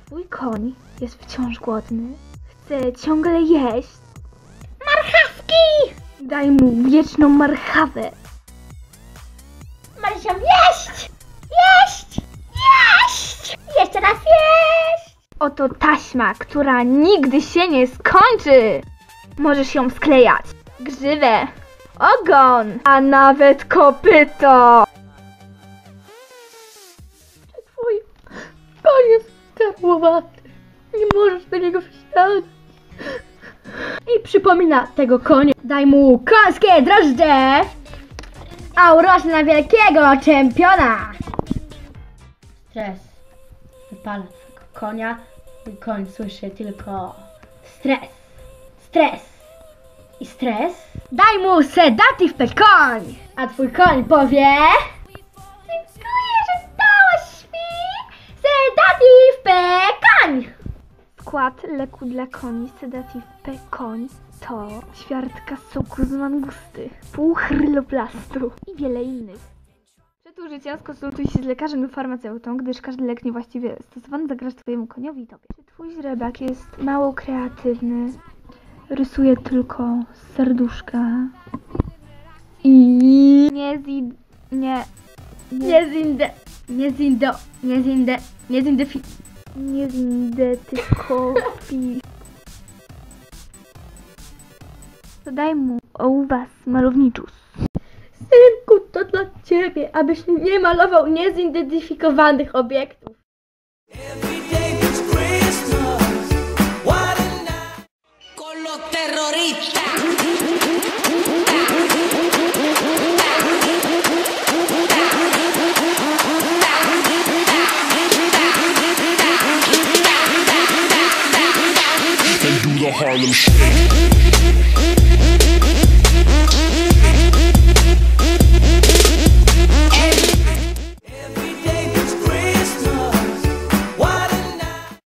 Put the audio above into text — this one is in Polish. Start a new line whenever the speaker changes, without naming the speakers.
Twój koń jest wciąż głodny. Chce ciągle jeść. Marchawki! Daj mu wieczną marchawę.
Masz ją jeść! Jeść! Jeść! Jeszcze raz jeść!
Oto taśma, która nigdy się nie skończy. Możesz ją sklejać. Grzywę, ogon, a nawet kopyto.
Twój koń jest karłowaty. Nie możesz do niego wsiadać. I przypomina tego konia. Daj mu końskie drożdże, a urośnie na wielkiego czempiona. Stres wypala twojego konia i koń słyszy tylko stres, stres i stres. Daj mu sedatyw koń, a twój koń powie: dziękuję, że dałaś mi sedatyw koń.
Skład leku dla koni Sedatyw P. Koń to ćwiartka soku z mangusty, pół chryloplastu i wiele innych. Przed użyciem skonsultuj się z lekarzem lub farmaceutą, gdyż każdy lek niewłaściwie stosowany zagraża twojemu koniowi i tobie. Czy twój źrebak jest mało kreatywny, rysuje tylko serduszka i nie zindetykopi. To daj mu ołówek malowniczus.
Synku, to dla ciebie, abyś nie malował niezidentyfikowanych obiektów.
Con los terroristas. They do the Harlem Shake.